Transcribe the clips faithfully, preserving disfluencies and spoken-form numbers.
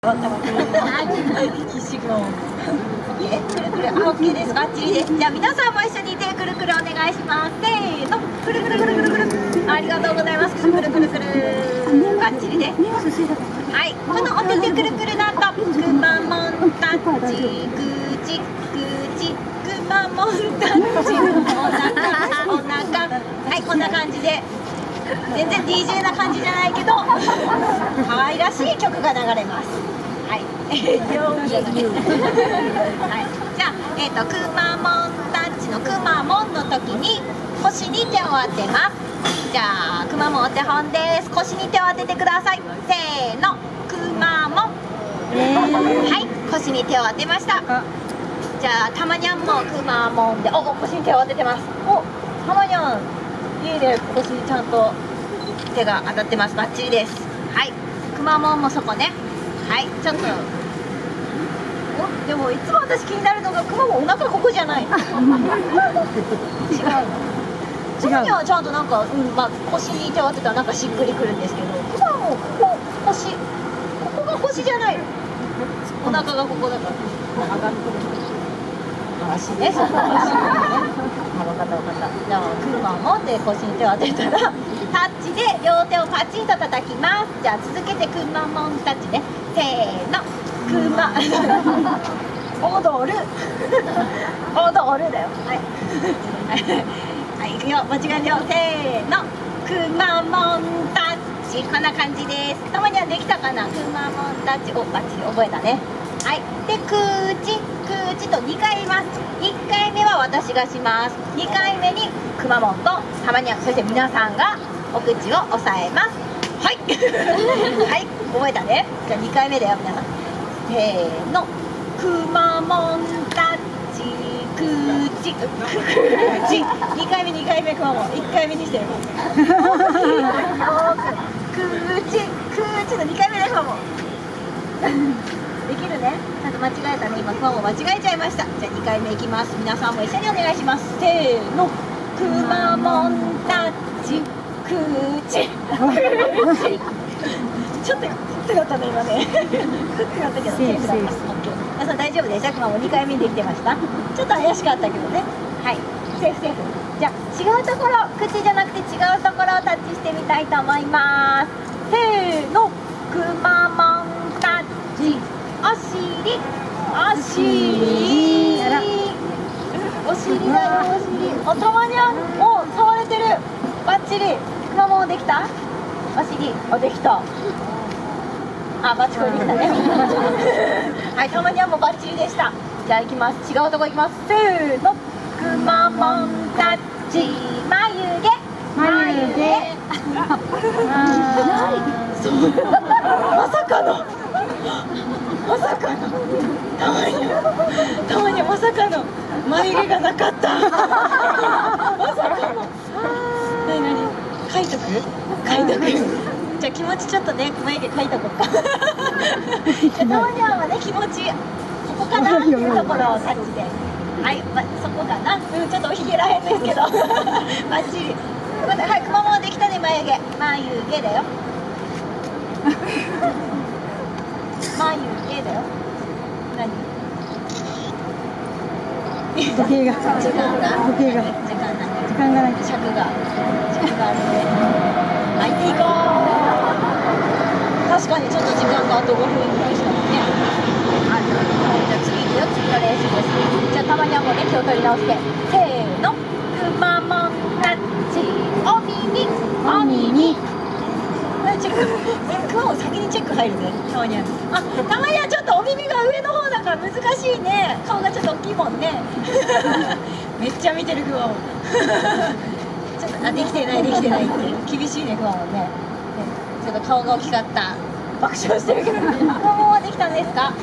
必死の。え、くるくる、あ、オッケーです。バッチリです。じゃあ、皆さんも一緒に手くるくるお願いします。せーの、くるくるくるくるくる。ありがとうございます。くるくるくるくる。バッチリです。はい、このお手でくるくるだと、くまモンタッチ、ぐちぐち、くまモンタッチ、おなか、おなか。はい、こんな感じで。全然 ディージェー な感じじゃないけど、可愛らしい曲が流れます。はい、上手じゃない。はい、じゃあ、えっと、くまモンタッチのくまモンの時に腰に手を当てます。じゃあ、くまモンお手本です。腰に手を当ててください。せーの、くまモン。はい、腰に手を当てました。じゃあ、たまにゃんもくまモンで、お、腰に手を当ててます。お、たまにゃん。いいね、腰にちゃんと手が当たってます。バッチリです。はい、くまモンもそこね。はい、ちょっと。お、でもいつも私気になるのがくまモンお腹ここじゃない。違うの。違う。はちゃんとなんか、うん、まあ腰に手を当てたらなんかしっくりくるんですけど、くまモンここ腰、ここが腰じゃない。お腹がここだから上がってくる。足ね、そこ足ね。あ、分かった分かった。じゃあ、くまモンで腰に手を当てたら、タッチで両手をパチンと叩きます。じゃあ、続けてくまモンタッチね。せーの、くま。踊る。踊るだよ。はい。はい、いくよ。間違えるよ。せーの、くまモンタッチ。こんな感じです。たまにはできたかな。くまモンタッチ。お、バッチリ覚えたね。はい、で、くーち、くーちとにかい言います。いっかいめは私がします。にかいめにくまモンとたまにゃん、そして皆さんがお口を押さえます。はい。はい、覚えたね。じゃあにかいめだよ、皆さん。せーの、くまモンタッチ、くーち、くーち。にかいめ、にかいめくまモン。いっかいめにしてよ。くーち、くーちのにかいめだよ、くまモン。できるね。ちゃんと間違えたね。今、くまモン間違えちゃいました。じゃあにかいめいきます。皆さんも一緒にお願いします。せーの。くまモンタッチ、くーち。ちょっと、ってなったね、今ね。ってなったけど、セーフだった。皆さん大丈夫でした？くまモンにかいめできてました？ちょっと怪しかったけどね。はい。セーフセーフ。じゃあ、違うところ、口じゃなくて違うところをタッチしてみたいと思います。せーの。くまモンタッチ。お尻、お尻、お尻だよ、お尻。お、たまにゃん、お、触れてる。バッチリ。くまモンできた？お尻、お、できた。あ、バッチコイできたね。はい、たまにゃんもバッチリでした。じゃあ、行きます。違うとこ行きます。せーの。くまモンタッチ、眉毛、眉毛。まさかの。まさかのたまにたまにまさかの眉毛がなかった。まさかの。なになに、書いとく書いとく。じゃあ気持ちちょっとね、眉毛書いとこうか。じゃあたまにはね、気持ちここかなっていうところをタッチで、はい、ま、そこかな。うん、ちょっとおひげらへんですけど。バッチリ。はい、くまモンできたね。眉毛、眉毛だよ。眉毛だよ。何？時計が。時間が。時計が。時間が。時間がない。尺が。尺があるので。巻いていこう。確かにちょっと時間があとごふんぐらいしかないね。はい。じゃあ次行くよ。次の練習です。じゃあたまにはもうね、気を取り直して。せーの。くまモンタッチ。お耳。お耳。チェック。くまモン先にチェック入るね。たまには。あ、たまにはちょっとお耳が上の方だから難しいね。顔がちょっと大きいもんね。めっちゃ見てるくまモン。ちょっと、あ、できてないできてないって厳しいね、くまモンね。ね、ちょっと顔が大きかった。爆笑してるけど。くまモンはできたんですか？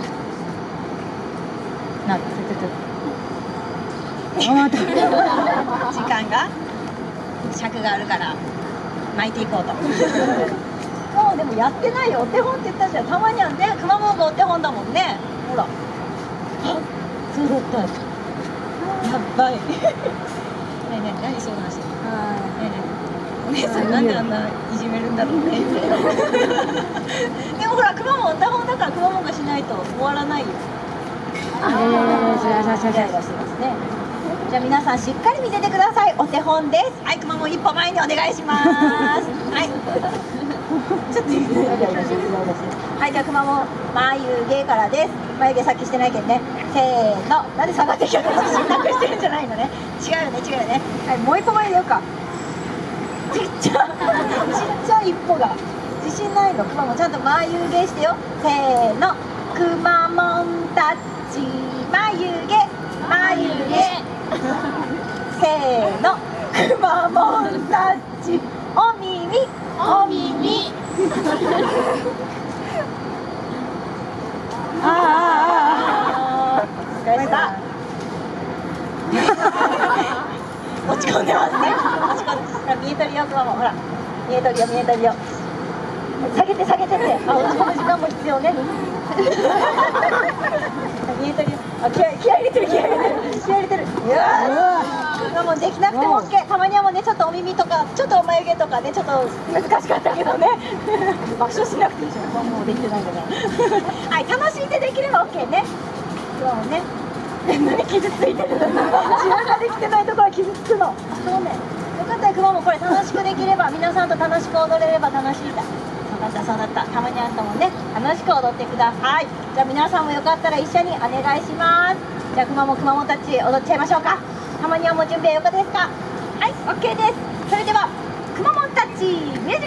なんかちょっと。時間が尺があるから巻いていこうと。もうでもやってないよ。お手本って言ったじゃん。たまにはね、くまモンがお手本だもんね。ほら。あ、そうだった。やばい。ねえねえ、何相談してる？ねえねえ、お姉さんなんであんないじめるんだろうね。でもほら、くまモンお手本だから、くイライラしてますね。じゃあ皆さんしっかり見ててください。お手本です。はい、くまモン一歩前にお願いします。はい。ちょっとイライラしてる、イライラしてる。はい、じゃあくまモン眉毛からです。眉毛さっきしてないけどね。せーの。なんで下がってきたの？自信なくしてるんじゃないのね。違うよね、違うよね。はい、もう一歩前でようか。ちっちゃちっちゃい一歩が自信ないの。くまモンちゃんと眉毛してよ。せーの。くまモンたち眉毛眉毛。せーの。くまモンたちお耳お耳。ああああ。お疲れ様。落ち込んでますね。落ち込んで、ほら見えとるよ、くまモン。ほら見えとるよ、見えとるよ。下げて下げてって。あ、落ち込む時間も必要ね。見えとるよ。あ、気合い気合い入れてる、気合い入れてる、気合い入れてる。いやー、もうできなくても OK。たまにはもうね、ちょっとお耳とかちょっとお眉毛とかね、ちょっと難しかったけどね。爆笑しなくていいじゃん。もうできてないんだから。はい、楽しんでできれば OK ね。そうね。何傷ついてるの？自分ができてないところは傷つくの。そうね。よかったよ、くまモンこれ楽しくできれば、皆さんと楽しく踊れれば楽しいだ。そうだった、そうだった。たまにあんたもね、楽しく踊ってください。じゃあ皆さんもよかったら一緒にお願いします。じゃあくまモンくまモンたち踊っちゃいましょうか。たまにはもう準備はよかですか？はい、OK です。それではくまモンたちミュージック